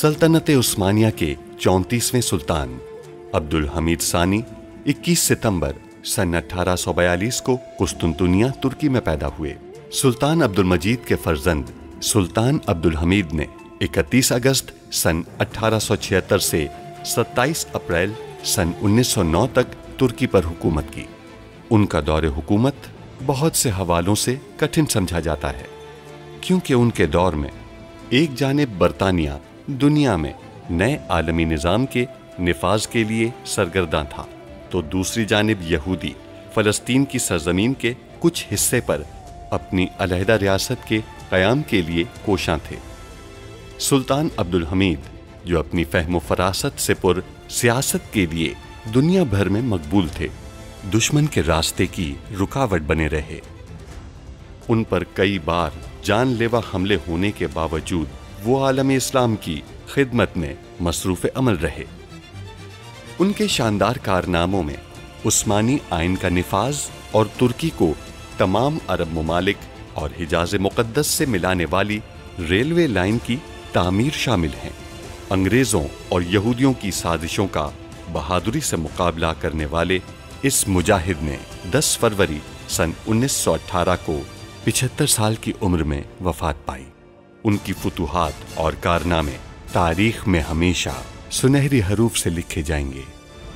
सल्तनत उस्मानिया के 34वें सुल्तान अब्दुल हमीद सानी 21 सितंबर सन 1842 को कुस्तुनतुनिया तुर्की में पैदा हुए। सुल्तान अब्दुल मजीद के फर्जंद सुल्तान अब्दुल हमीद ने 31 अगस्त सन 1876 से 27 अप्रैल सन 1909 तक तुर्की पर हुकूमत की। उनका दौरे हुकूमत बहुत से हवालों से कठिन समझा जाता है, क्योंकि उनके दौर में एक जानिब बरतानिया दुनिया में नए आलमी निज़ाम के निफाज के लिए सरगर्दा था, तो दूसरी जानिब यहूदी फ़लस्तीन की सरजमीन के कुछ हिस्से पर अपनी अलहदा रियासत के क़याम के लिए कोशां थे। सुल्तान अब्दुल हमीद, जो अपनी फ़हम फ़रासत से पुर सियासत के लिए दुनिया भर में मकबूल थे, दुश्मन के रास्ते की रुकावट बने रहे। उन पर कई बार जानलेवा हमले होने के बावजूद वो आलम इस्लाम की खिदमत में मसरूफ़ अमल रहे। उनके शानदार कारनामों में उस्मानी आइन का निफाज और तुर्की को तमाम अरब ममालिक और हिजाज़ मुक़द्दस से मिलाने वाली रेलवे लाइन की तामीर शामिल हैं। अंग्रेज़ों और यहूदियों की साजिशों का बहादुरी से मुकाबला करने वाले इस मुजाहिद ने 10 फरवरी सन 1918 को 75 साल की उम्र में वफ़ात पाई। उनकी फुतूहात और कारनामे तारीख में हमेशा सुनहरी हरूफ से लिखे जाएंगे।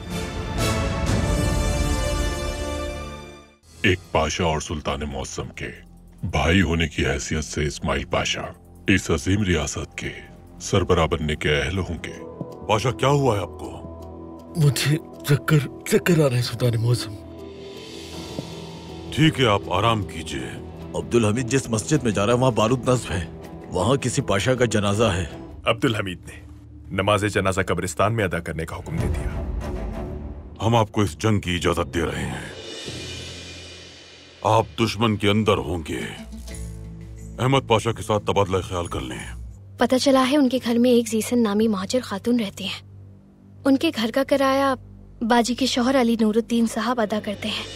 एक पाशा और सुल्तान मौसम के भाई होने की हैसियत से इस्माइल पाशा इस अजीम रियासत के सरबराह बनने के अहल होंगे। पाशा, क्या हुआ है आपको? मुझे चक्कर आ रहे हैं सुल्तान मौसम। ठीक है, आप आराम कीजिए। अब्दुल हमीद जिस मस्जिद में जा रहा है वहाँ बारूद नस्ब है, वहाँ किसी पाशा का जनाजा है। अब्दुल हमीद ने नमाज जनाजा कब्रिस्तान में अदा करने का हुक्म दे दिया। हम आपको इस जंग की इजाजत दे रहे हैं। आप दुश्मन के अंदर होंगे। अहमद पाशा के साथ तबादला ख्याल कर लें। पता चला है उनके घर में एक जीसन नामी महाजर खातून रहती हैं। उनके घर का किराया बाजी के शौहर अली नूरुद्दीन साहब अदा करते हैं।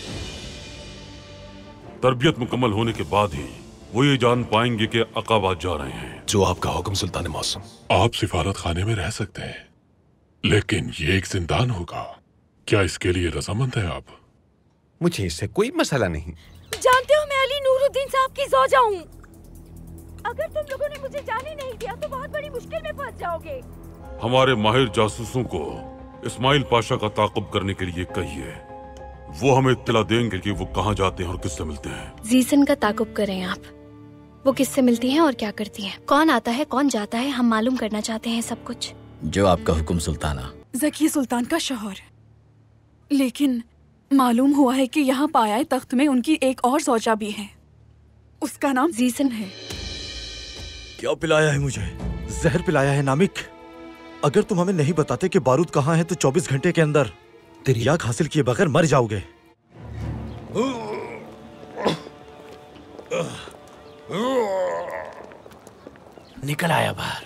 तरबियत मुकम्मल होने के बाद ही वो ये जान पाएंगे कि अकाबाद जा रहे हैं। जो आपका हुक्म सुल्तान मौसम। आप सिफारत खाने में रह सकते हैं, लेकिन ये एक जिंदान होगा। क्या इसके लिए रजामंद है आप? मुझे इससे कोई मसला नहीं। जानते हो, मैं अली नूरुद्दीन साहब की ज़ौजा हूँ। अगर तुम लोगों ने मुझे जाने नहीं दिया तो बहुत बड़ी मुश्किल में फंस जाओगे। हमारे माहिर जासूसों को इस्माइल पाशा का ताक़ुब करने के लिए कहिए। वो हमें इत्तला देंगे कि वो कहाँ जाते हैं और किससे मिलते हैं। जीसन का ताक़ुब करें आप। वो किससे मिलती हैं और क्या करती हैं, कौन आता है कौन जाता है, हम मालूम करना चाहते हैं सब कुछ। जो आपका हुक्म सुल्ताना। ज़की सुल्तान का शौहर, लेकिन मालूम हुआ है कि यहाँ पाया तख्त में उनकी एक और ज़ौजा भी है। उसका नाम जीसन है। क्या पिलाया है मुझे? जहर पिलाया है नामिक। अगर तुम हमें नहीं बताते कि बारूद कहाँ है तो 24 घंटे के अंदर तिर्याक हासिल किए बगैर मर जाओगे। निकल आया बाहर।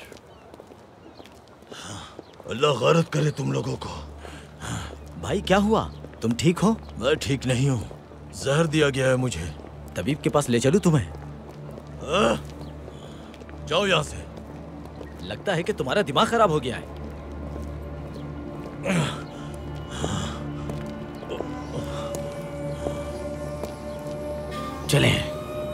अल्लाह गौरत करे तुम लोगों को। भाई क्या हुआ, तुम ठीक हो? मैं ठीक नहीं हूँ, जहर दिया गया है मुझे। तबीब के पास ले चलूं तुम्हें? जाओ यहाँ से। लगता है कि तुम्हारा दिमाग खराब हो गया है। चलें।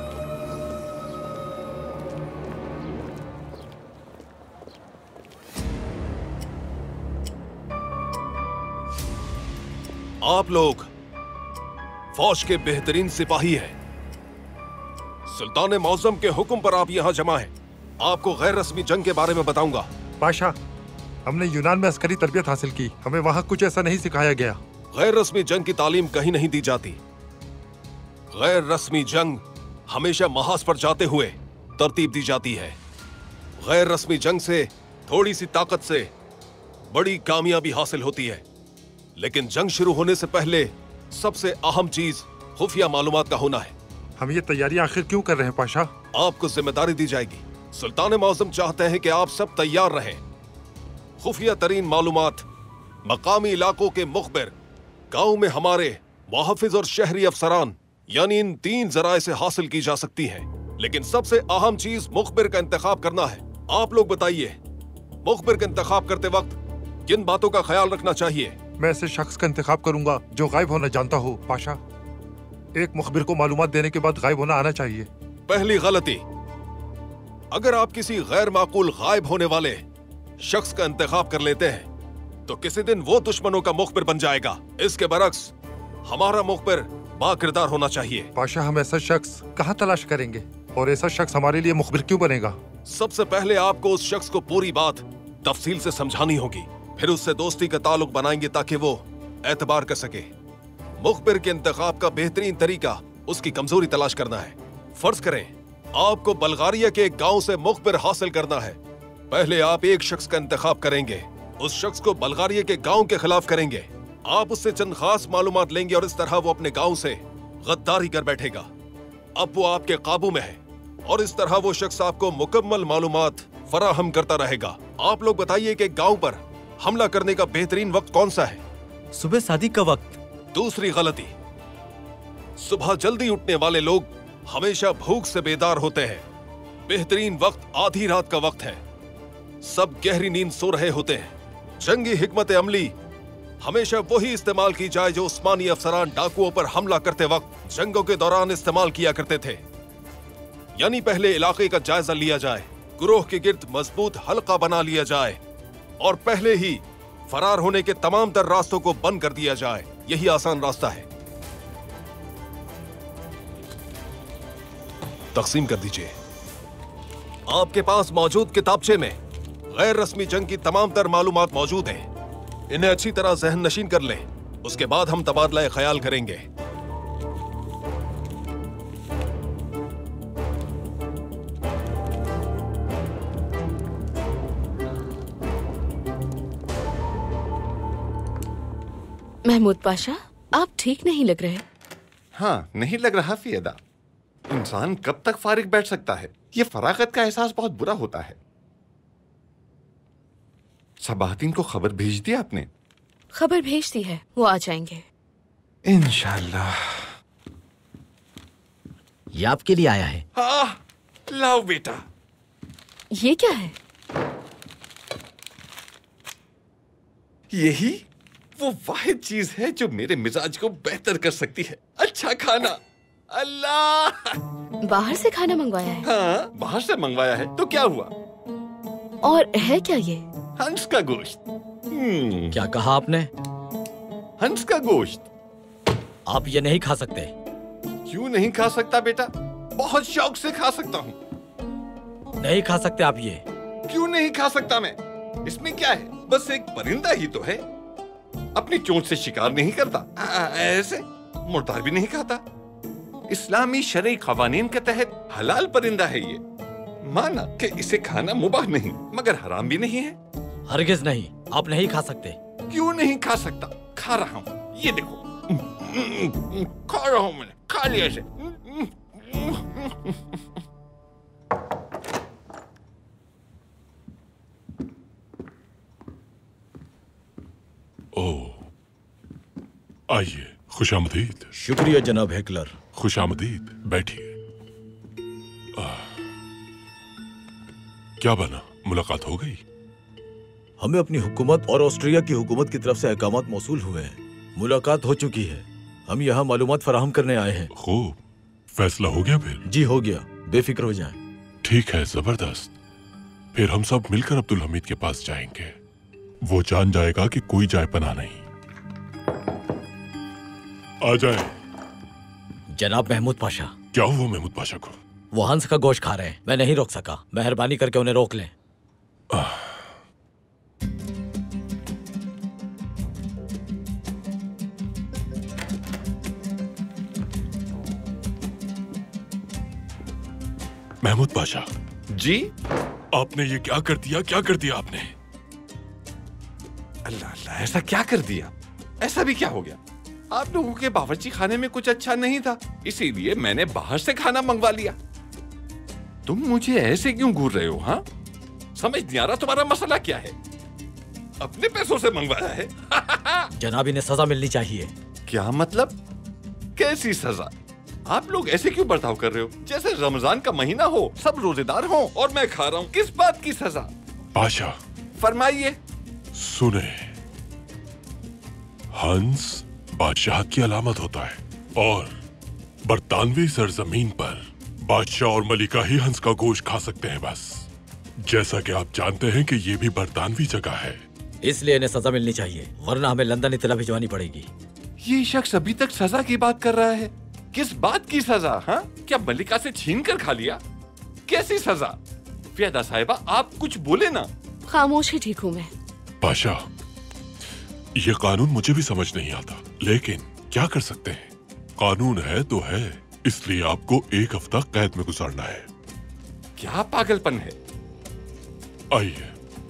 आप लोग फौज के बेहतरीन सिपाही हैं। सुल्तान मौसम के हुक्म पर आप यहाँ जमा हैं। आपको गैर रस्मी जंग के बारे में बताऊंगा। पाशा, हमने यूनान में अस्करी तरबियत हासिल की, हमें वहाँ कुछ ऐसा नहीं सिखाया गया। गैर रस्मी जंग की तालीम कहीं नहीं दी जाती। गैर रस्मी जंग हमेशा महाज पर जाते हुए तरतीब दी जाती है। गैर रस्मी जंग से थोड़ी सी ताकत से बड़ी कामयाबी हासिल होती है, लेकिन जंग शुरू होने से पहले सबसे अहम चीज खुफिया मालूमात का होना है। हम ये तैयारी आखिर क्यों कर रहे हैं पाशा? आपको जिम्मेदारी दी जाएगी। सुल्तान मौसम चाहते हैं कि आप सब तैयार रहें। खुफिया तरीन मालूमात मकामी इलाकों के मुखबिर, गांव में हमारे मुहफ़िज़ और शहरी अफसरान, यानी इन 3 ज़राए से हासिल की जा सकती है। लेकिन सबसे अहम चीज मुखबिर का इंतखाब करना है। आप लोग बताइए, मुखबिर का इंतखाब करते वक्त किन बातों का ख्याल रखना चाहिए? मैं ऐसे शख्स का इंतखाब करूंगा जो गायब होना जानता हो पाशा। एक मुखबिर को मालूमात देने के बाद गायब होना आना चाहिए। पहली गलती, अगर आप किसी गैर माकूल गायब होने वाले शख्स का इंतखाब कर लेते हैं तो किसी दिन वो दुश्मनों का मुखबिर बन जाएगा। इसके बरक्स हमारा मुखबिर बाकिरदार होना चाहिए। पाशा, हम ऐसा शख्स कहाँ तलाश करेंगे और ऐसा शख्स हमारे लिए मुखबिर क्यों बनेगा? सबसे पहले आपको उस शख्स को पूरी बात तफसील से समझानी होगी, फिर उससे दोस्ती का ताल्लुक बनाएंगे ताकि वो एतबार कर सके। मुखबिर के इंतखाब का बेहतरीन तरीका उसकी कमजोरी तलाश करना है। फर्ज करें आपको बल्गारिया के एक गांव से मुखबिर हासिल करना है। पहले आप एक शख्स का इंतखाब करेंगे, उस शख्स को बल्गारिया के गांव के खिलाफ करेंगे। आप उससे चंद खास मालूमात लेंगे और इस तरह वो अपने गांव से गद्दारी कर बैठेगा। अब वो आपके काबू में है और इस तरह वो शख्स आपको मुकम्मल मालूमात फराहम करता रहेगा। आप लोग बताइए कि गांव पर हमला करने का बेहतरीन वक्त कौन सा है? सुबह सादिक का वक्त। दूसरी गलती, सुबह जल्दी उठने वाले लोग हमेशा भूख से बेदार होते हैं। बेहतरीन वक्त आधी रात का वक्त है, सब गहरी नींद सो रहे होते हैं। जंगी हिकमत अमली हमेशा वही इस्तेमाल की जाए जो उस्मानी अफसरान डाकुओं पर हमला करते वक्त जंगों के दौरान इस्तेमाल किया करते थे। यानी पहले इलाके का जायजा लिया जाए, गुरोह के गिर्द मजबूत हल्का बना लिया जाए और पहले ही फरार होने के तमाम तर रास्तों को बंद कर दिया जाए। यही आसान रास्ता है। तकसीम कर दीजिए। आपके पास मौजूद किताबचे में गैर रस्मी जंग की तमाम तर मालूमात मौजूद हैं। इन्हें अच्छी तरह जहन नशीन कर लें, उसके बाद हम तबादला ख्याल करेंगे। महमूद पाशा, आप ठीक नहीं लग रहे। हाँ, नहीं लग रहा फियदा। इंसान कब तक फारिग बैठ सकता है? ये फरागत का एहसास बहुत बुरा होता है। सबाहतीन को खबर भेज दी आपने? खबर भेज दी है, वो आ जाएंगे इंशाल्लाह। ये आपके लिए आया है। हाँ, लाओ बेटा। ये क्या है? यही वो वाहिद चीज है जो मेरे मिजाज को बेहतर कर सकती है। अच्छा खाना। अल्लाह, बाहर से खाना मंगवाया है? हाँ, बाहर से मंगवाया है तो क्या हुआ? और है क्या ये? हंस का गोश्त। क्या कहा आपने? हंस का गोश्त। आप ये नहीं खा सकते। क्यों नहीं खा सकता बेटा? बहुत शौक से खा सकता हूँ। नहीं खा सकते आप ये। क्यों नहीं खा सकता मैं? इसमें क्या है? बस एक परिंदा ही तो है। अपनी चोंच से शिकार नहीं करता, ऐसे मुर्दार भी नहीं खाता। इस्लामी शरई कवानीन के तहत हलाल परिंदा है ये। माना कि इसे खाना मुबाह नहीं मगर हराम भी नहीं है। हरगिज नहीं, आप नहीं खा सकते। क्यों नहीं खा सकता? खा रहा हूँ, ये देखो। खा रहा हूँ, मैंने खा लिया इसे। ओह, आइए। खुशामदीद। शुक्रिया जनाब हेकलर। खुशामदीद, बैठिए। क्या बना, मुलाकात हो गई? हमें अपनी हुकूमत और ऑस्ट्रिया की हुकूमत की तरफ से अहकामात मौसूल हुए हैं। मुलाकात हो चुकी है। हम यहाँ मालूमात फराहम करने आए हैं। खूब, फैसला हो गया फिर? जी हो गया, बेफिक्र हो जाएं। ठीक है, जबरदस्त। फिर हम सब मिलकर अब्दुल हमीद के पास जाएंगे। वो जान जाएगा कि कोई जाए पना नहीं। आ जाए। जनाब महमूद पाशा। क्या हुआ महमूद पाशा को? वो हंस का गोश्त खा रहे हैं, मैं नहीं रोक सका। मेहरबानी करके उन्हें रोक लें। महमूद पाशा जी, आपने ये क्या कर दिया? क्या कर दिया आपने? अल्लाह अल्लाह, ऐसा क्या कर दिया? ऐसा भी क्या हो गया? आप लोगों के बावर्ची खाने में कुछ अच्छा नहीं था, इसीलिए मैंने बाहर से खाना मंगवा लिया। तुम मुझे ऐसे क्यों घूर रहे हो? हाँ, समझ नहीं आ रहा तुम्हारा मसला क्या है। अपने पैसों से मंगवाया है। जनाब, इन्हें सजा मिलनी चाहिए। क्या मतलब? कैसी सजा? आप लोग ऐसे क्यों बर्ताव कर रहे हो जैसे रमजान का महीना हो, सब रोजेदार हो और मैं खा रहा हूँ? किस बात की सजा? पाशा, फरमाइए। सुने, हंस बादशाह की अलामत होता है और बरतानवी सरजमीन पर बादशाह और मलिका ही हंस का गोश्त खा सकते हैं बस। जैसा कि आप जानते हैं कि ये भी बरतानवी जगह है, इसलिए इन्हें सजा मिलनी चाहिए, वरना हमें लंदन इत्तला भिजवानी पड़ेगी। ये शख्स अभी तक सजा की बात कर रहा है। किस बात की सजा? हाँ, क्या मलिका से छीन कर खा लिया? कैसी सजा? फियादा साहिबा, आप कुछ बोले ना। खामोश ही ठीक हूँ मैं। बादशाह, ये कानून मुझे भी समझ नहीं आता, लेकिन क्या कर सकते हैं? कानून है तो है, इसलिए आपको 1 हफ्ता कैद में गुजारना है। क्या पागलपन है? आइए।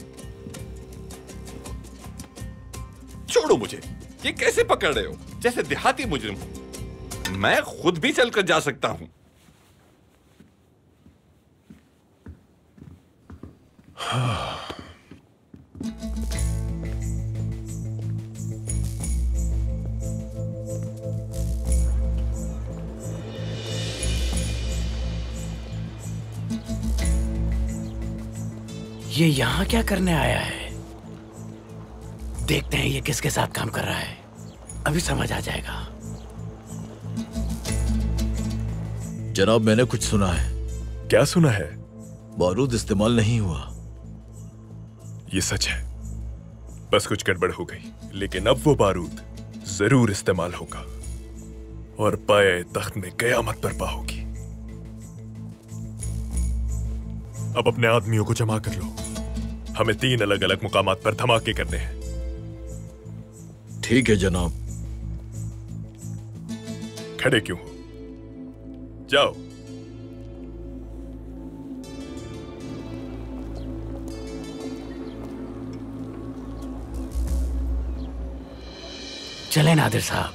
छोड़ो मुझे। ये कैसे पकड़ रहे हो? जैसे देहाती मुजरिम हूं। मैं खुद भी चलकर जा सकता हूं। ये यहाँ क्या करने आया है? देखते हैं ये किसके साथ काम कर रहा है, अभी समझ आ जाएगा। जनाब, मैंने कुछ सुना है। क्या सुना है? बारूद इस्तेमाल नहीं हुआ। ये सच है, बस कुछ गड़बड़ हो गई, लेकिन अब वो बारूद जरूर इस्तेमाल होगा और पाए तख्त में कयामत बर्पा होगी। अब अपने आदमियों को जमा कर लो, हमें 3 अलग अलग मुकामात पर धमाके करने हैं। ठीक है जनाब। खड़े क्यों हो? जाओ। चले नादिर साहब।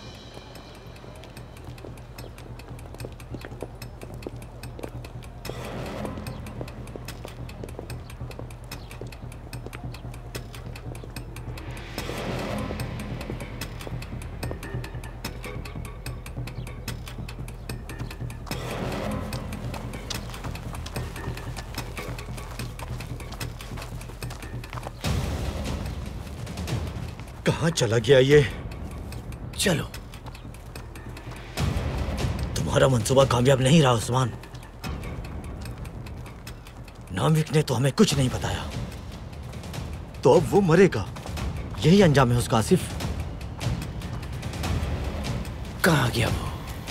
कहाँ चला गया ये? चलो। तुम्हारा मंसूबा कामयाब नहीं रहा उस्मान। नामिक ने तो हमें कुछ नहीं बताया, तो अब वो मरेगा। यही अंजाम है उसका। आसिफ कहाँ गया वो?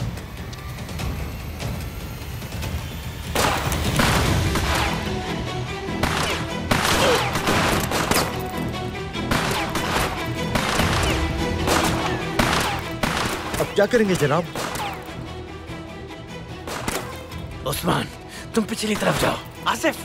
क्या करेंगे जनाब? उस्मान, तुम पिछली तरफ जाओ। आसिफ,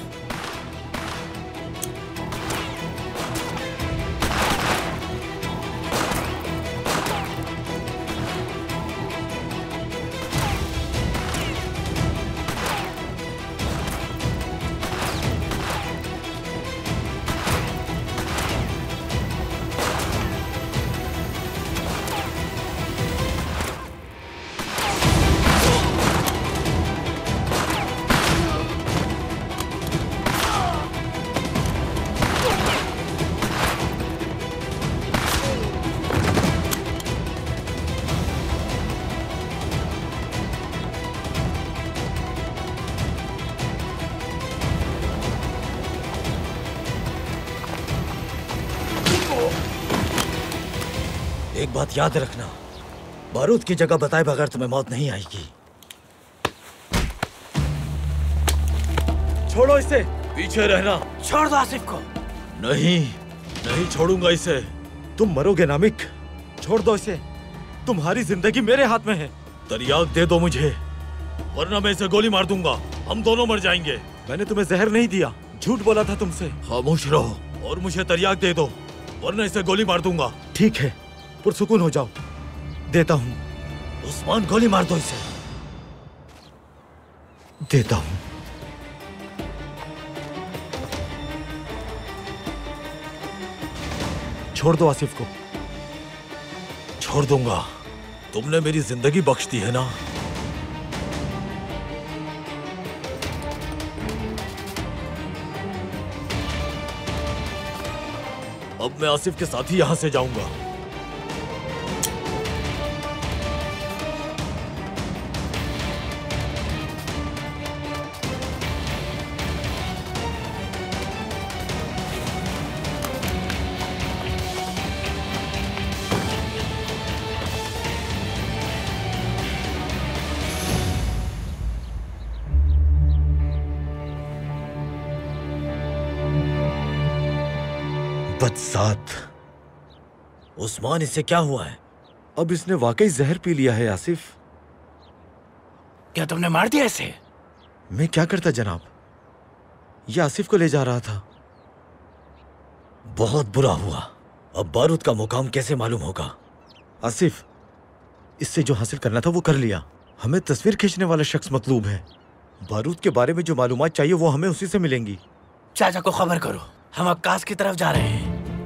एक बात याद रखना, बारूद की जगह बताए बगैर तुम्हें मौत नहीं आएगी। छोड़ो इसे। पीछे रहना। छोड़ दो आसिफ को। नहीं छोड़ूंगा इसे। तुम मरोगे नामिक। छोड़ दो इसे। तुम्हारी जिंदगी मेरे हाथ में है। तरियाक दे दो मुझे, वरना मैं इसे गोली मार दूंगा। हम दोनों मर जाएंगे। मैंने तुम्हें जहर नहीं दिया, झूठ बोला था तुमसे। खामोश रहो और मुझे तरियाक दे दो, वरना इसे गोली मार दूंगा। ठीक है, पुरसुकून हो जाओ। देता हूं। उस्मान, गोली मार दो इसे। देता हूं। छोड़ दो आसिफ को। छोड़ दूंगा। तुमने मेरी जिंदगी बख्श दी है ना। अब मैं आसिफ के साथ ही यहाँ से जाऊंगा। बदसात, उस्मान, इससे क्या हुआ है? अब इसने वाकई जहर पी लिया है। आसिफ, क्या तुमने मार दिया इसे? मैं क्या करता जनाब, यह आसिफ को ले जा रहा था। बहुत बुरा हुआ। अब बारूद का मुकाम कैसे मालूम होगा? आसिफ, इससे जो हासिल करना था वो कर लिया। हमें तस्वीर खींचने वाला शख्स मतलूब है। बारूद के बारे में जो मालूमात चाहिए वो हमें उसी से मिलेंगी। चाचा को खबर करो, हम अक्कास की तरफ जा रहे हैं।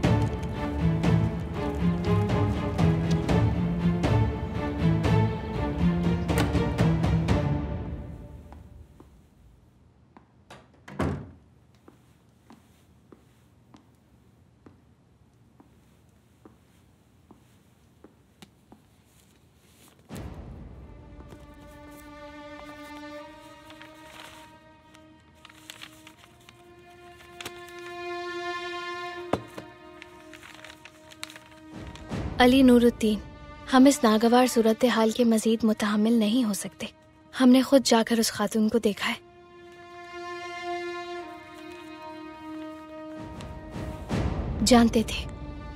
अली नूरुद्दीन, हम इस नागवार सूरत हाल के मजीद मुतहम्मिल नहीं हो सकते। हमने खुद जाकर उस खातून को देखा है। जानते थे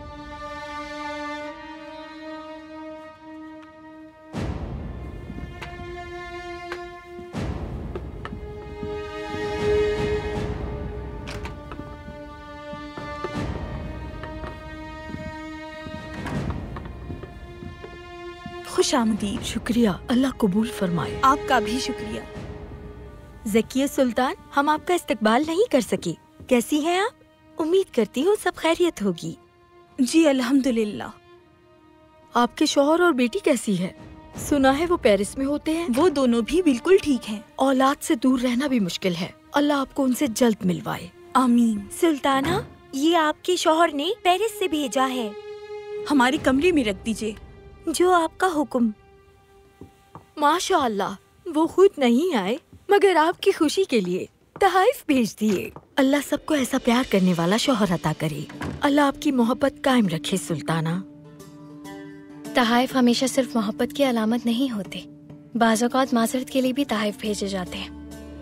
खुशामदीद। शुक्रिया, अल्लाह कबूल फरमाए। आपका भी शुक्रिया। ज़किया सुल्तान, हम आपका इस्तकबाल नहीं कर सके। कैसी हैं आप? उम्मीद करती हूँ सब खैरियत होगी। जी अल्हम्दुलिल्लाह। आपके शौहर और बेटी कैसी है? सुना है वो पेरिस में होते हैं। वो दोनों भी बिल्कुल ठीक हैं। औलाद से दूर रहना भी मुश्किल है। अल्लाह आपको उनसे जल्द मिलवाए। आमीन। सुल्ताना, ये आपके शौहर ने पेरिस से भेजा है। हमारे कमरे में रख दीजिए। जो आपका हुक्म। माशाअल्लाह, वो खुद नहीं आए मगर आपकी खुशी के लिए तहाइफ भेज दिए। अल्लाह सबको ऐसा प्यार करने वाला शौहर अता करे। अल्लाह आपकी मोहब्बत कायम रखे सुल्ताना। तहाइफ हमेशा सिर्फ मोहब्बत की अलामत नहीं होते, बाज़ औक़ात माज़रत के लिए भी तहाइफ भेजे जाते हैं।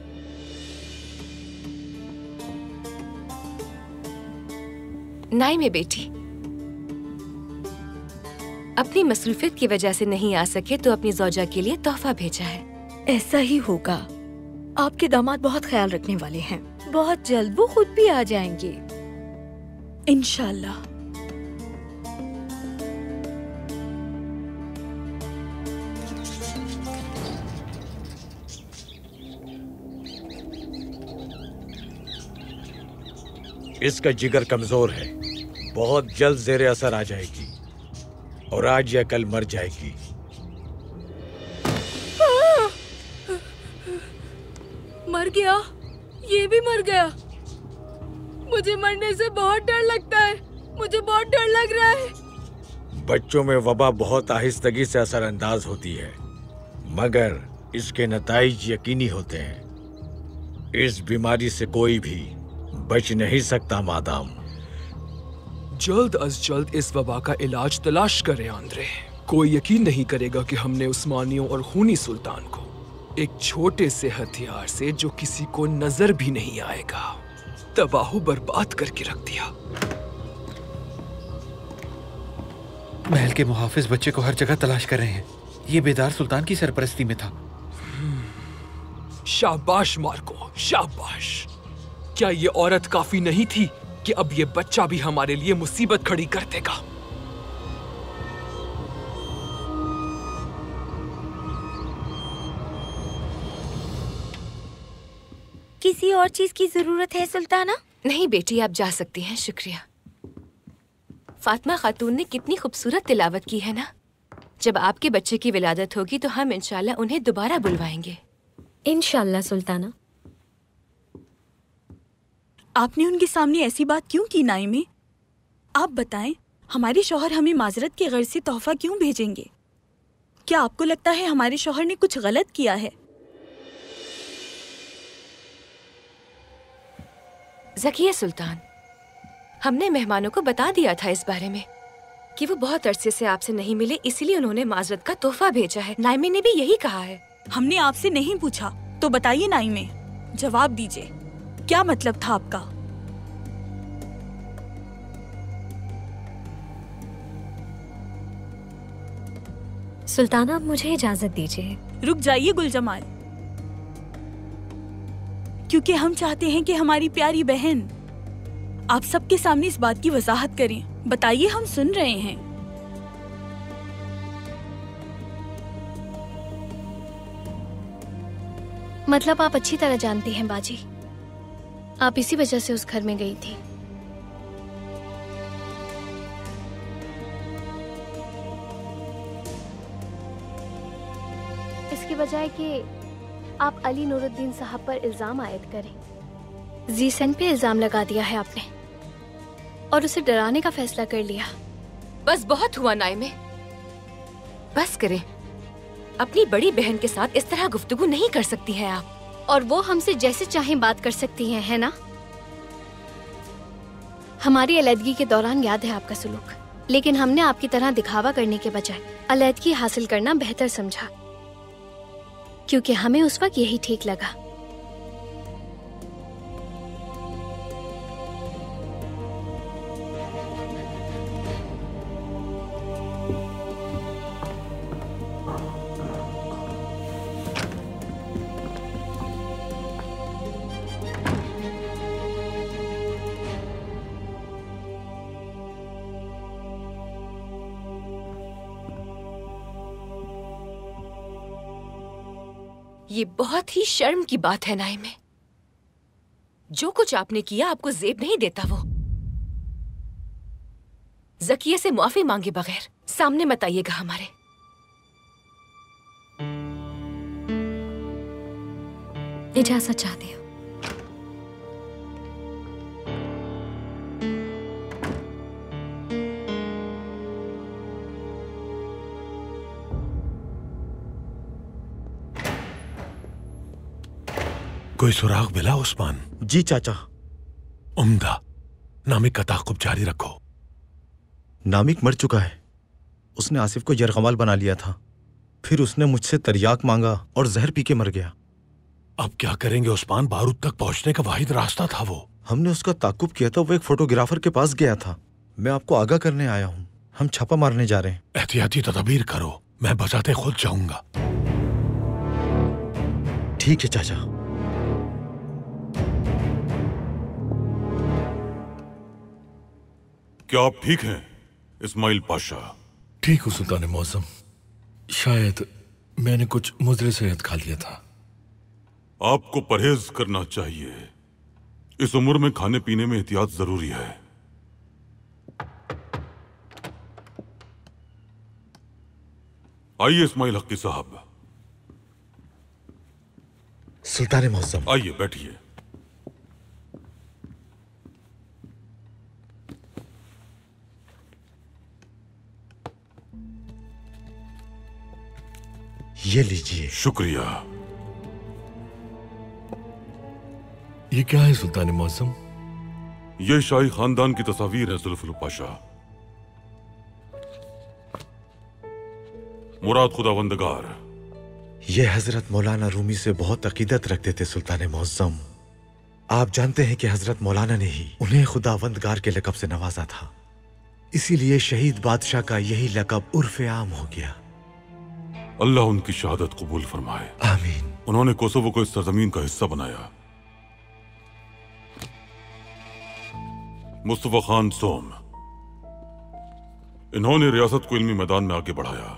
नाइमे बेटी, अपनी मसरूफियत की वजह से नहीं आ सके तो अपनी ज़ौजा के लिए तोहफा भेजा है। ऐसा ही होगा। आपके दामाद बहुत ख्याल रखने वाले हैं। बहुत जल्द वो खुद भी आ जाएंगे इंशाल्लाह। इसका जिगर कमजोर है, बहुत जल्द जेरे असर आ जाएगी और आज या कल मर जाएगी। मर गया, ये भी मर गया। मुझे मरने से बहुत डर लगता है। मुझे बहुत डर लग रहा है। बच्चों में वबा बहुत आहिस्तगी से असरअंदाज होती है, मगर इसके नताइज यकीनी होते हैं। इस बीमारी से कोई भी बच नहीं सकता मादाम। जल्द अज जल्द इस वबा का इलाज तलाश करें आंद्रे। कोई यकीन नहीं करेगा कि हमने उस्मानियों और खूनी सुल्तान को एक छोटे से हथियार से, जो किसी को नजर भी नहीं आएगा, तबाह बर्बाद करके रख दिया। महल के मुहाफिज बच्चे को हर जगह तलाश कर रहे हैं। ये बेदार सुल्तान की सरपरस्ती में था। शाबाश मार्को, शाबाश। क्या ये औरत काफी नहीं थी कि अब ये बच्चा भी हमारे लिए मुसीबत खड़ी कर देगा? किसी और चीज की जरूरत है सुल्ताना? नहीं बेटी, आप जा सकती हैं। शुक्रिया। फातिमा खातून ने कितनी खूबसूरत तिलावत की है ना। जब आपके बच्चे की विलादत होगी तो हम इंशाल्लाह उन्हें दोबारा बुलवाएंगे। इंशाल्लाह सुल्ताना। आपने उनके सामने ऐसी बात क्यों की नाइमे? आप बताएं, हमारे शौहर हमें माजरत के गर्ज से तोहफा क्यों भेजेंगे? क्या आपको लगता है हमारे शौहर ने कुछ गलत किया है? ज़किया सुल्तान, हमने मेहमानों को बता दिया था इस बारे में कि वो बहुत अरसे से आपसे नहीं मिले, इसीलिए उन्होंने माजरत का तोहफा भेजा है। नाइमे ने भी यही कहा है। हमने आपसे नहीं पूछा, तो बताइए नाइमे, जवाब दीजिए, क्या मतलब था आपका? सुल्ताना, अब मुझे इजाजत दीजिए। रुक जाइए गुलजमाल, क्योंकि हम चाहते हैं कि हमारी प्यारी बहन आप सबके सामने इस बात की वजाहत करें। बताइए, हम सुन रहे हैं। मतलब आप अच्छी तरह जानती हैं बाजी, आप इसी वजह से उस घर में गई थी। इसकी बजाय कि आप अली नूरुद्दीन साहब पर इल्जाम आयद करें, जीसन पे इल्जाम लगा दिया है आपने और उसे डराने का फैसला कर लिया। बस बहुत हुआ नाइमे, बस करें। अपनी बड़ी बहन के साथ इस तरह गुफ्तगू नहीं कर सकती हैं आप। और वो हमसे जैसे चाहें बात कर सकती हैं, है ना? हमारी अलहदगी के दौरान याद है आपका सुलूक, लेकिन हमने आपकी तरह दिखावा करने के बजाय अलहदगी हासिल करना बेहतर समझा, क्योंकि हमें उस वक्त यही ठीक लगा। ये बहुत ही शर्म की बात है नाइमे। जो कुछ आपने किया आपको जेब नहीं देता। वो ज़किया से मुआफी मांगे बगैर सामने मत आइएगा हमारे। इजाजत चाहती हूँ। कोई सुराग मिला उस्मान? जी चाचा। उम्दा। नामिक का ताक़ुब जारी रखो। नामिक मर चुका है। उसने आसिफ को यरगमाल बना लिया था, फिर उसने मुझसे तरियाक मांगा और जहर पी के मर गया। अब क्या करेंगे उस्मान? बारूद तक पहुंचने का वाहिद रास्ता था वो। हमने उसका ताक़ुब किया था, वो एक फोटोग्राफर के पास गया था। मैं आपको आगाह करने आया हूँ, हम छापा मारने जा रहे हैं। एहतियाती तदबीर करो, मैं बचाते खुद जाऊंगा। ठीक है चाचा। क्या आप ठीक हैं इस्माइल पाशा? ठीक हूँ सुल्तान मौसम। शायद मैंने कुछ मुज़र सेहत खा लिया था। आपको परहेज करना चाहिए। इस उम्र में खाने पीने में एहतियात जरूरी है। आइए इस्माइल हक्की साहब। सुल्तान मौसम, आइए बैठिए। ये लीजिए। शुक्रिया। ये क्या है सुल्तान मौसम? ये शाही खानदान की तस्वीर है जुल्फुल पाशा। मुराद खुदावंदगार। ये हजरत मौलाना रूमी से बहुत अकीदत रखते थे सुल्तान मौसम। आप जानते हैं कि हजरत मौलाना ने ही उन्हें खुदावंदगार के लकब से नवाजा था, इसीलिए शहीद बादशाह का यही लकब उर्फ़े आम हो गया। अल्लाह उनकी शहादत कबूल फरमाए। आमीन। उन्होंने कोसोवो को इस सरजमीन का हिस्सा बनाया। मुस्तफा खान सोम, इन्होंने रियासत को इल्मी मैदान में आगे बढ़ाया।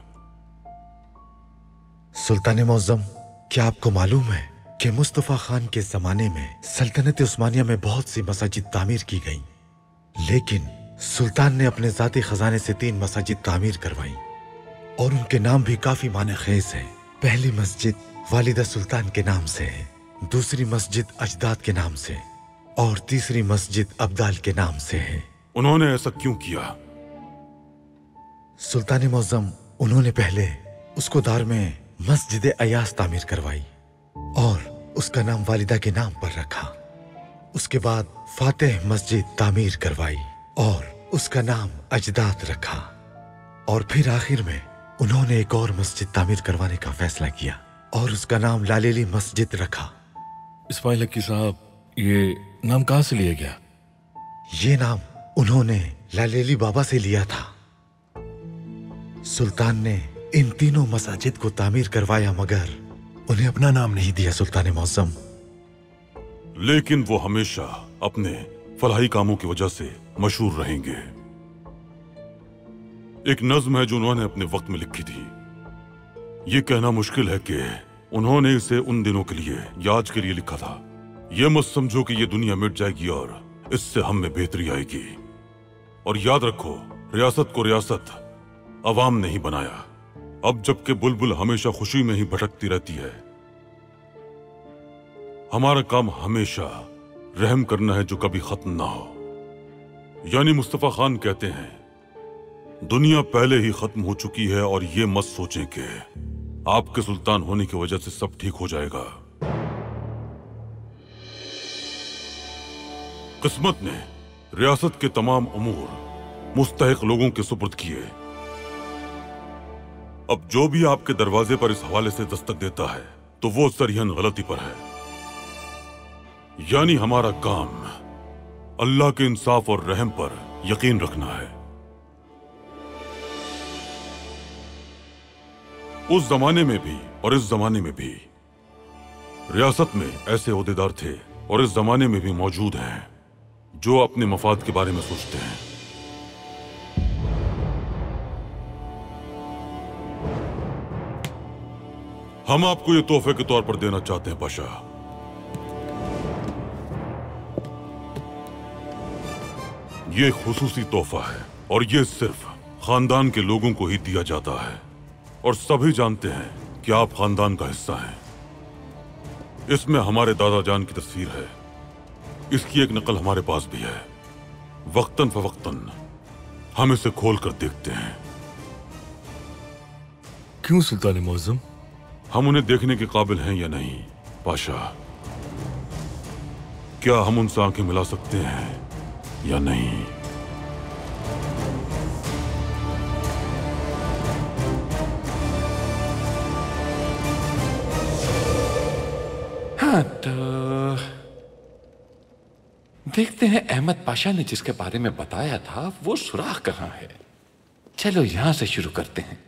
सुल्तान मौज़म, क्या आपको मालूम है कि मुस्तफा खान के जमाने में सल्तनत उस्मानिया में बहुत सी मसाजिद तामीर की गईं, लेकिन सुल्तान ने अपने जाती खजाने से 3 मसाजिद तामीर करवाई और उनके नाम भी काफी माने खेज हैं। पहली मस्जिद वालिदा सुल्तान के नाम से है, दूसरी मस्जिद अजदाद के नाम से और तीसरी मस्जिद अब्दाल के नाम से है। उन्होंने ऐसा क्यों किया? सुल्तान मुअज्जम, उन्होंने पहले उसको दार में मस्जिद अयास तामीर करवाई और उसका नाम वालिदा के नाम पर रखा। उसके बाद फातेह मस्जिद तामीर करवाई और उसका नाम अजदाद रखा। और फिर आखिर में उन्होंने एक और मस्जिद तामीर करवाने का फैसला किया और उसका नाम लालेली मस्जिद रखा। इस्माइल हकी साहब, ये नाम कहाँ से लिया गया? ये नाम उन्होंने लालेली बाबा से लिया था। सुल्तान ने इन तीनों मसाजिद को तामीर करवाया मगर उन्हें अपना नाम नहीं दिया सुल्तान मुअज्जम। लेकिन वो हमेशा अपने फलाही कामों की वजह से मशहूर रहेंगे। एक नज्म है जो उन्होंने अपने वक्त में लिखी थी। ये कहना मुश्किल है कि उन्होंने इसे उन दिनों के लिए या आज के लिए लिखा था। ये मत समझो कि ये दुनिया मिट जाएगी और इससे हम में बेहतरी आएगी। और याद रखो, रियासत को रियासत अवाम ने ही बनाया। अब जबकि बुलबुल हमेशा खुशी में ही भटकती रहती है, हमारा काम हमेशा रहम करना है जो कभी खत्म ना हो। यानी मुस्तफा खान कहते हैं, दुनिया पहले ही खत्म हो चुकी है और ये मत सोचें कि आपके सुल्तान होने की वजह से सब ठीक हो जाएगा। किस्मत ने रियासत के तमाम उमूर मुस्तहिक लोगों के सुपुर्द किए। अब जो भी आपके दरवाजे पर इस हवाले से दस्तक देता है तो वो सरहन गलती पर है। यानी हमारा काम अल्लाह के इंसाफ और रहम पर यकीन रखना है। उस जमाने में भी और इस जमाने में भी रियासत में ऐसे ओहदेदार थे और इस जमाने में भी मौजूद हैं जो अपने मफाद के बारे में सोचते हैं। हम आपको ये तोहफे के तौर पर देना चाहते हैं पाशा। ये खुसूसी तोहफा है और ये सिर्फ खानदान के लोगों को ही दिया जाता है और सभी जानते हैं कि आप खानदान का हिस्सा हैं। इसमें हमारे दादा जान की तस्वीर है। इसकी एक नकल हमारे पास भी है। वक्तन फवक्तन हम इसे खोल कर देखते हैं। क्यों सुल्तान मुअज्जम? हम उन्हें देखने के काबिल हैं या नहीं पाशा? क्या हम उनसे आंखें मिला सकते हैं या नहीं? हाँ, तो देखते हैं अहमद पाशा ने जिसके बारे में बताया था वो सुराख कहाँ है। चलो यहां से शुरू करते हैं।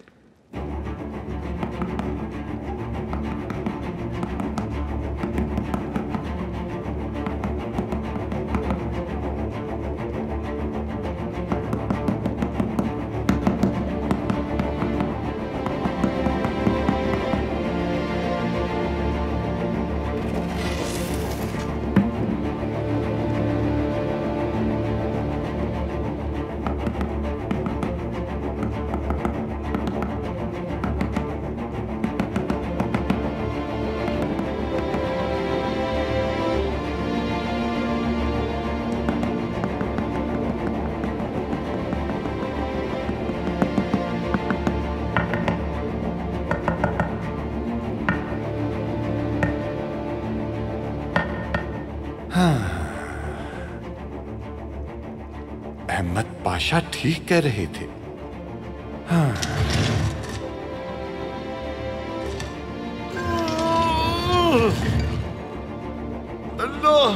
अहमद पाशा ठीक कह रहे थे। हाँ। अल्लाह,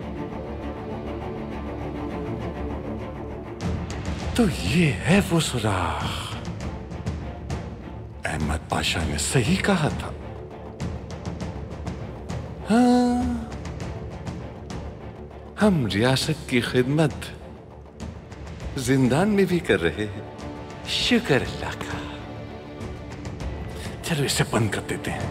तो ये है वो सुराख। अहमद पाशा ने सही कहा था। हाँ, हम रियासत की खिदमत जिंदान में भी कर रहे हैं। शुक्र अल्लाह का। चलो इसे बंद कर देते हैं।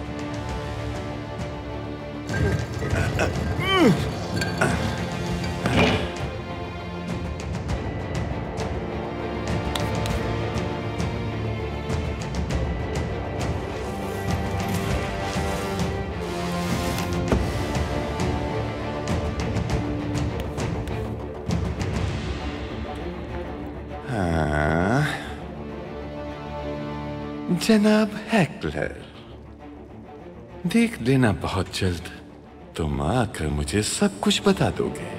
जनाब हेकलर, देख लेना बहुत जल्द तुम आकर मुझे सब कुछ बता दोगे।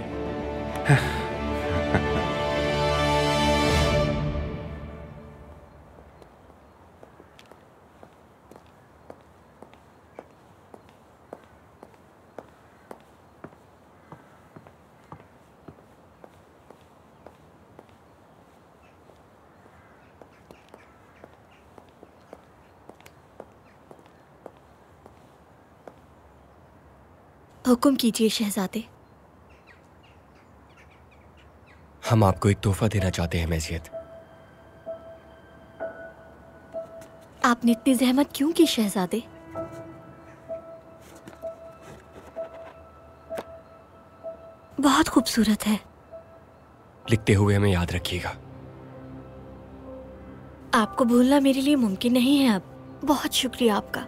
हुक्म कीजिए शहजादे। हम आपको एक तोहफा देना चाहते हैं मैजियत। आपने इतनी जहमत क्यों की शहजादे? बहुत खूबसूरत है। लिखते हुए हमें याद रखिएगा। आपको भूलना मेरे लिए मुमकिन नहीं है अब। बहुत शुक्रिया आपका।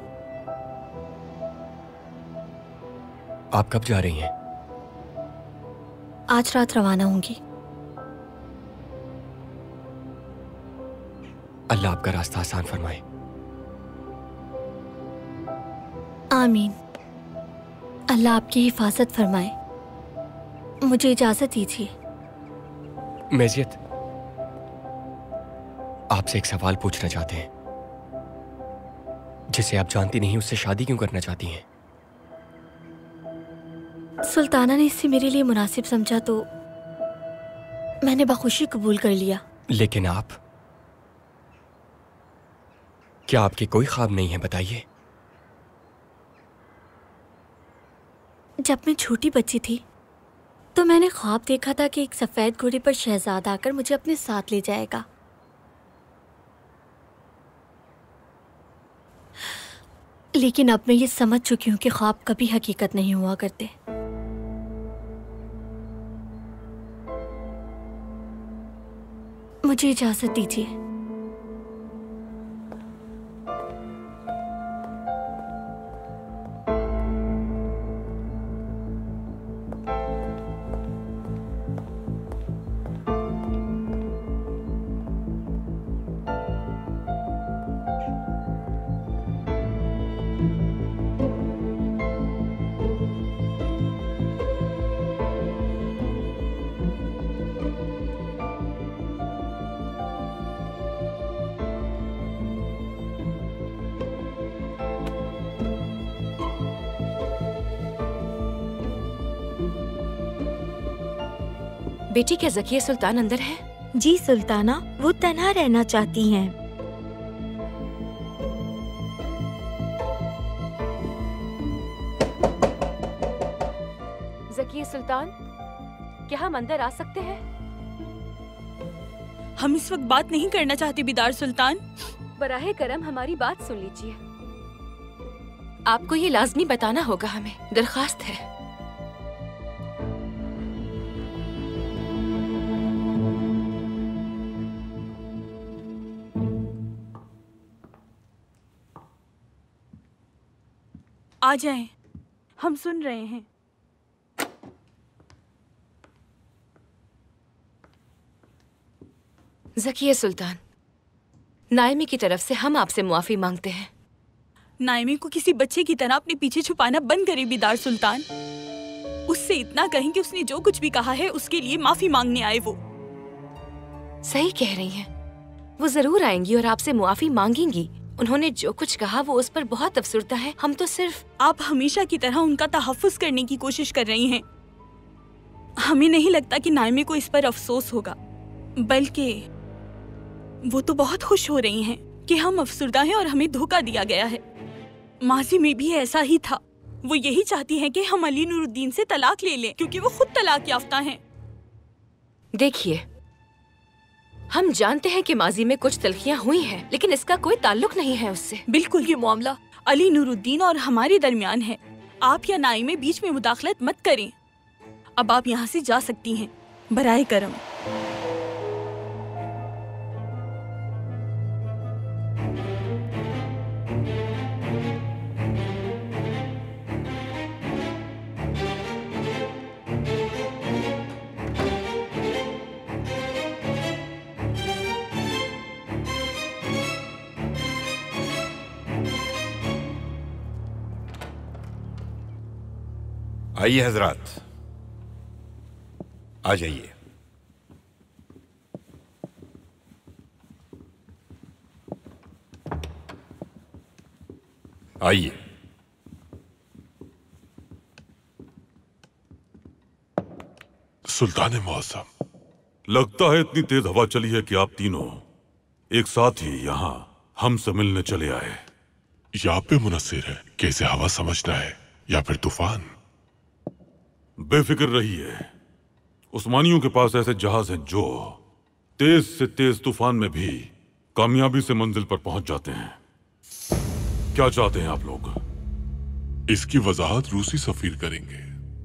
आप कब जा रही हैं? आज रात रवाना होंगी। अल्लाह आपका रास्ता आसान फरमाए। आमीन। अल्लाह आपकी हिफाजत फरमाए। मुझे इजाजत दीजिए। मैजियत, आपसे एक सवाल पूछना चाहते हैं। जिसे आप जानती नहीं उससे शादी क्यों करना चाहती हैं? सुल्ताना ने इससे मेरे लिए मुनासिब समझा तो मैंने बखुशी कबूल कर लिया। लेकिन आप, क्या आपके कोई ख्वाब नहीं है? बताइए। जब मैं छोटी बच्ची थी तो मैंने ख्वाब देखा था कि एक सफेद घोड़े पर शहजादा आकर मुझे अपने साथ ले जाएगा। लेकिन अब मैं ये समझ चुकी हूँ कि ख्वाब कभी हकीकत नहीं हुआ करते। मुझे इजाजत दीजिए। बेटी, क्या ज़किया सुल्तान अंदर है? जी सुल्ताना, वो तन्हा रहना चाहती हैं। ज़किया सुल्तान, क्या हम अंदर आ सकते हैं? हम इस वक्त बात नहीं करना चाहते बिदार सुल्तान। बराहे करम हमारी बात सुन लीजिए। आपको ये लाजमी बताना होगा, हमें दरखास्त है। आ जाएं, हम सुन रहे हैं। ज़किया सुल्तान, नाइमी की तरफ से हम आपसे मुआफी मांगते हैं। नाइमी को किसी बच्चे की तरह अपने पीछे छुपाना बंद करे बिदार सुल्तान। उससे इतना कहें कि उसने जो कुछ भी कहा है उसके लिए माफी मांगने आए वो। सही कह रही हैं। वो जरूर आएंगी और आपसे मुआफी मांगेंगी। उन्होंने जो कुछ कहा वो उस पर बहुत अफसुर्दा है। हम तो सिर्फ आप हमेशा की तरह उनका तहफ्फुज़ करने की कोशिश कर रही हैं। हमें नहीं लगता कि नाइमी को इस पर अफसोस होगा, बल्कि वो तो बहुत खुश हो रही हैं कि हम अफसुर्दा हैं और हमें धोखा दिया गया है। माजी में भी ऐसा ही था। वो यही चाहती हैं कि हम अली नूरुद्दीन से तलाक ले लें क्योंकि वो खुद तलाक याफ्ता हैं। देखिए, हम जानते हैं कि माजी में कुछ तलखियां हुई हैं, लेकिन इसका कोई ताल्लुक नहीं है उससे। बिल्कुल, ये मामला अली नूरुद्दीन और हमारे दरमियान है। आप या नाइमी बीच में मुदाखलत मत करें। अब आप यहाँ से जा सकती हैं, बराए करम। आइए हजरात, आ जाइए। आइए। सुल्तान मौसम, लगता है इतनी तेज हवा चली है कि आप तीनों एक साथ ही यहाँ हमसे मिलने चले आए। यहाँ पे मुनस्सिर है, कैसे हवा समझना है या फिर तूफान? बेफिक्र रहिए, उस्मानियों के पास ऐसे जहाज हैं जो तेज से तेज तूफान में भी कामयाबी से मंजिल पर पहुंच जाते हैं। क्या चाहते हैं आप लोग? इसकी वजाहत रूसी सफीर करेंगे।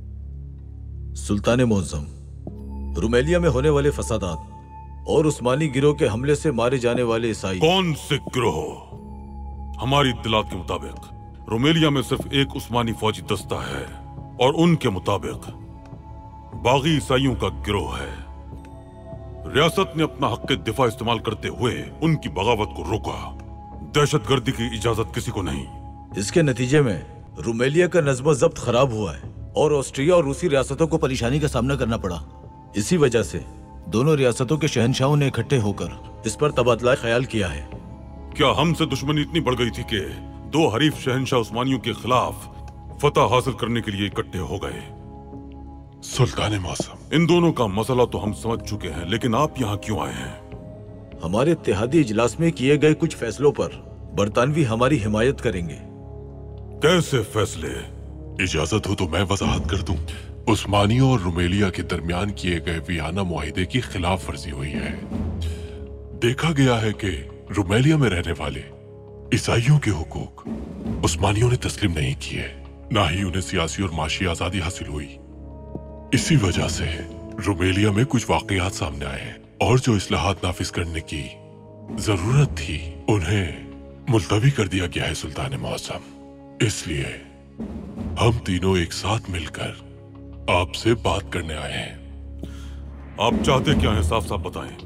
सुल्तान मुअज्जम, रुमेलिया में होने वाले फसादात और उस्मानी गिरोह के हमले से मारे जाने वाले ईसाई। कौन से गिरोह? हमारी इत्तलात के मुताबिक रुमेलिया में सिर्फ एक उस्मानी फौजी दस्ता है और उनके मुताबिक बागी ईसाइयों का गिरोह है। रियासत ने अपना हक दिफा इस्तेमाल करते हुए उनकी बगावत को रोका। दहशतगर्दी की इजाजत किसी को नहीं। इसके नतीजे में रुमेलिया का नज़्म ज़ब्त खराब हुआ है और ऑस्ट्रिया और रूसी रियासतों को परेशानी का सामना करना पड़ा। इसी वजह से दोनों रियासतों के शहंशाहों ने इकट्ठे होकर इस पर तबादला ख्याल किया है। क्या हमसे दुश्मनी इतनी बढ़ गई थी कि दो हरीफ शहंशाह उस्मानियों के खिलाफ फतह हासिल करने के लिए इकट्ठे हो गए? सुल्तान मौसम, इन दोनों का मसला तो हम समझ चुके हैं, लेकिन आप यहाँ क्यों आए हैं? हमारे इत्तेहादी इजलास में किए गए कुछ फैसलों पर बरतानवी हमारी हिमायत करेंगे। कैसे फैसले? इजाजत हो तो मैं वजाहत कर दूं। उस्मानियों और रुमेलिया के दरमियान किए गए वियाना मुआहिदे की खिलाफ वर्जी हुई है। देखा गया है कि रुमेलिया में रहने वाले ईसाइयों के हुकूक उस्मानियों ने तस्लीम नहीं किए, ना ही उन्हें सियासी और माशी आजादी हासिल हुई। इसी वजह से रुमेलिया में कुछ वाकयात सामने आए हैं और जो इस्लाहात नाफिज करने की जरूरत थी उन्हें मुलतवी कर दिया गया है। सुल्तान मौसम, इसलिए हम तीनों एक साथ मिलकर आपसे बात करने आए हैं। आप चाहते क्या हैं? साफ साफ बताएं।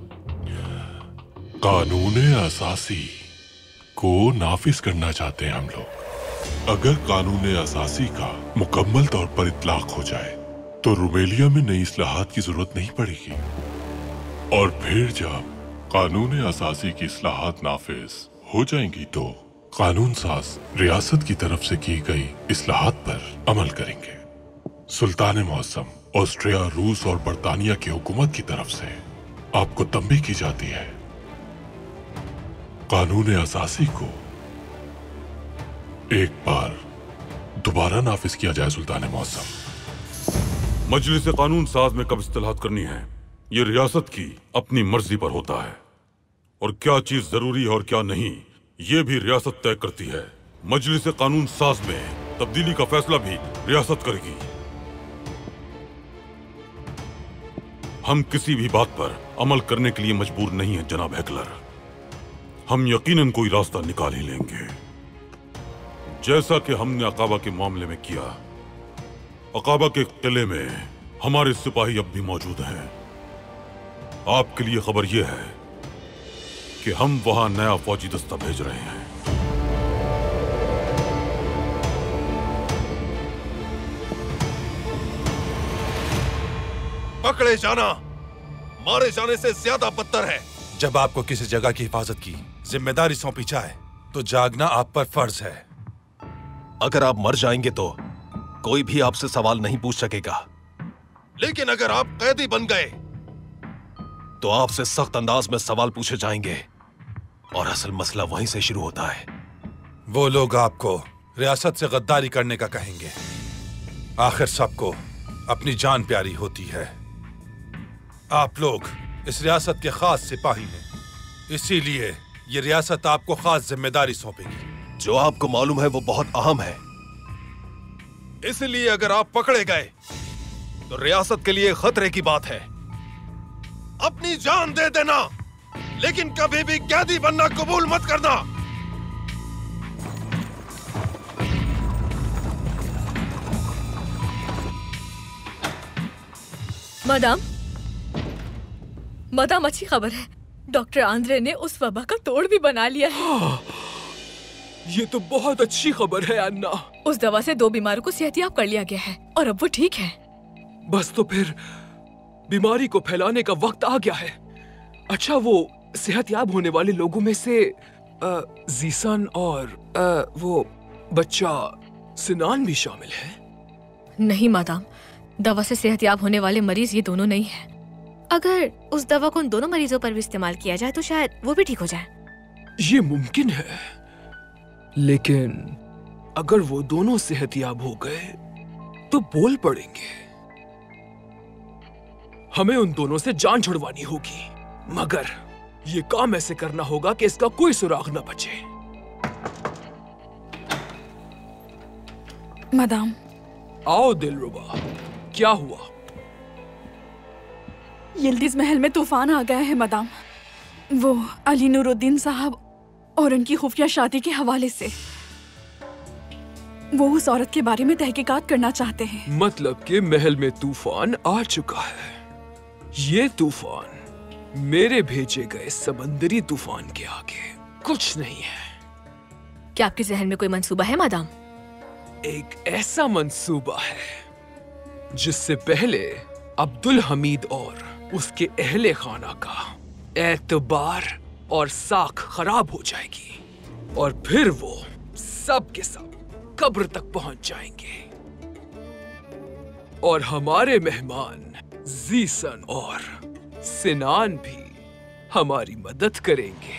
कानून असासी को नाफिज करना चाहते हैं हम लोग। अगर कानून असासी का मुकम्मल तौर पर इतलाक हो जाए तो रुमेलिया में नई इस्लाहात की जरूरत नहीं पड़ेगी, और फिर जब कानून असासी की इस्लाहात नाफिज हो जाएंगी तो कानून साज रियासत की तरफ से की गई इस्लाहात पर अमल करेंगे। सुल्तान मौसम, ऑस्ट्रिया, रूस और बरतानिया की हुकूमत की तरफ से आपको तंबीह की जाती है, कानून असासी को एक बार दोबारा नाफिज किया जाए। सुल्तान मौसम, मजलिस कानून साज में कब इस्तेलाहात करनी है ये रियासत की अपनी मर्जी पर होता है, और क्या चीज जरूरी है और क्या नहीं ये भी रियासत तय करती है। मजलिस कानून साज में तब्दीली का फैसला भी रियासत करेगी। हम किसी भी बात पर अमल करने के लिए मजबूर नहीं हैं जनाब हेकलर। हम यकीनन कोई रास्ता निकाल ही लेंगे, जैसा कि हमने अकाबा के मामले में किया। अकाबा के किले में हमारे सिपाही अब भी मौजूद हैं। आपके लिए खबर यह है कि हम वहां नया फौजी दस्ता भेज रहे हैं। पकड़े जाना मारे जाने से ज्यादा बदतर है। जब आपको किसी जगह की हिफाजत की जिम्मेदारी सौंपी जाए तो जागना आप पर फर्ज है। अगर आप मर जाएंगे तो कोई भी आपसे सवाल नहीं पूछ सकेगा, लेकिन अगर आप कैदी बन गए तो आपसे सख्त अंदाज में सवाल पूछे जाएंगे, और असल मसला वहीं से शुरू होता है। वो लोग आपको रियासत से गद्दारी करने का कहेंगे। आखिर सबको अपनी जान प्यारी होती है। आप लोग इस रियासत के खास सिपाही हैं, इसीलिए ये रियासत आपको खास जिम्मेदारी सौंपेगी। जो आपको मालूम है वो बहुत अहम है, इसलिए अगर आप पकड़े गए तो रियासत के लिए खतरे की बात है। अपनी जान दे देना, लेकिन कभी भी कैदी बनना कबूल मत करना। मदाम अच्छी खबर है, डॉक्टर आंद्रे ने उस वबा का तोड़ भी बना लिया है। ये तो बहुत अच्छी खबर है अन्ना। उस दवा से 2 बीमारों को सेहतयाब कर लिया गया है और अब वो ठीक है। बस तो फिर बीमारी को फैलाने का वक्त आ गया है। अच्छा, वो सेहतयाब होने वाले लोगों में से जीसन और वो बच्चा सिनान भी शामिल है? नहीं मादाम, दवा से सेहतयाब होने वाले मरीज ये दोनों नहीं है। अगर उस दवा को उन दोनों मरीजों पर भी इस्तेमाल किया जाए तो शायद वो भी ठीक हो जाए। ये मुमकिन है, लेकिन अगर वो दोनों सेहतयाब हो गए तो बोल पड़ेंगे। हमें उन दोनों से जान छुड़वानी होगी, मगर ये काम ऐसे करना होगा कि इसका कोई सुराग न बचे। मादाम। आओ दिलरुबा, क्या हुआ? यिल्दिज महल में तूफान आ गया है मादाम। वो अली नूरुद्दीन साहब और उनकी खुफिया शादी के हवाले से वो उस औरत के बारे में तहकीकात करना चाहते हैं। मतलब कि महल में तूफान आ चुका है। ये तूफान मेरे भेजे गए समंदरी तूफान के आगे कुछ नहीं है। क्या आपके जहन में कोई मंसूबा है मादाम? एक ऐसा मंसूबा है जिससे पहले अब्दुल हमीद और उसके अहले खाना का एतबार और साख खराब हो जाएगी और फिर वो सब के सब कब्र तक पहुंच जाएंगे और हमारे मेहमान जीसन और सिनान भी हमारी मदद करेंगे।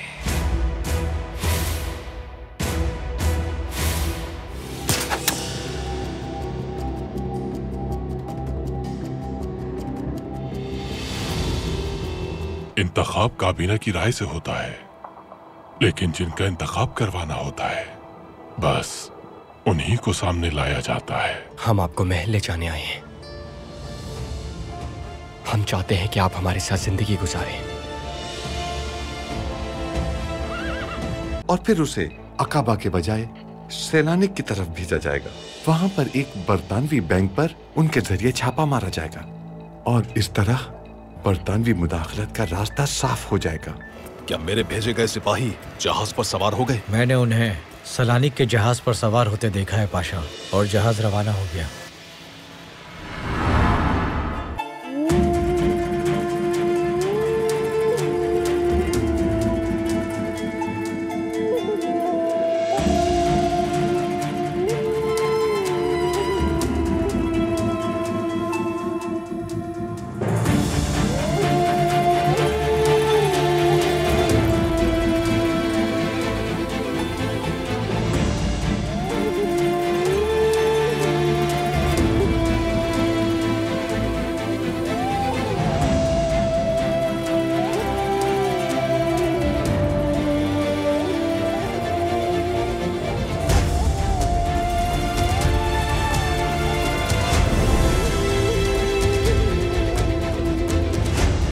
इंतखाब काबीना की राय से होता है, लेकिन जिनका इंतखाब करवाना होता है बस उन्हीं को सामने लाया जाता है। हम आपको महल ले जाने आए हैं। हम चाहते हैं कि आप हमारे साथ जिंदगी गुजारें। और फिर उसे अकाबा के बजाय सैलानिक की तरफ भेजा जाएगा। वहां पर एक बरतानवी बैंक पर उनके जरिए छापा मारा जाएगा और इस तरह बरतानवी मुदाखलत का रास्ता साफ हो जाएगा। क्या मेरे भेजे गए सिपाही जहाज पर सवार हो गए? मैंने उन्हें सलानिक के जहाज पर सवार होते देखा है पाशा, और जहाज रवाना हो गया।